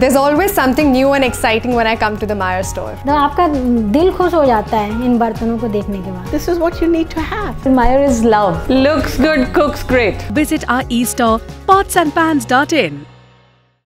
There's always something new and exciting when I come to the Meyer store. तो आपका दिल खुश हो जाता है इन बर्तनों को देखने के बाद. This is what you need to have. Meyer is love. Looks good, cooks great. Visit our e-store potsandpans.in.